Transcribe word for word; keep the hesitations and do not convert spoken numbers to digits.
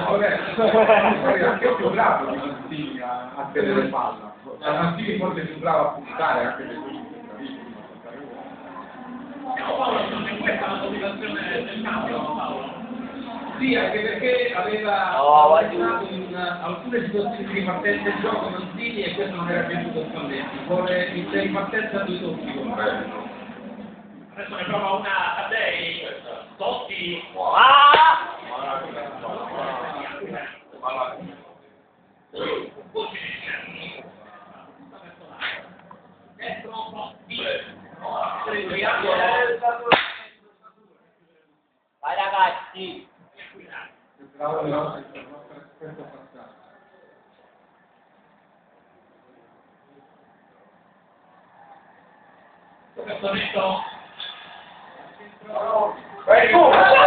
Poi anche più bravo di Mancini a, a tenere palla. La Mancini forse è più bravo a puntare anche se lui è bravissimo a portare uomo. No, Paolo, non è questa la motivazione del cambio, Paolo? Sì, anche perché aveva No, pensato in alcune situazioni di ripartenza del gioco Mancini e questo non era piaciuto a Spalletti. Vuole il ripartenza a due tocchi con me. Adesso ne prova una a lei, Totti. Ah! Destro, Totti. Vai ragazzi! Bravo le nostre, il nostro esperto passato. Questo netto. Vai tu!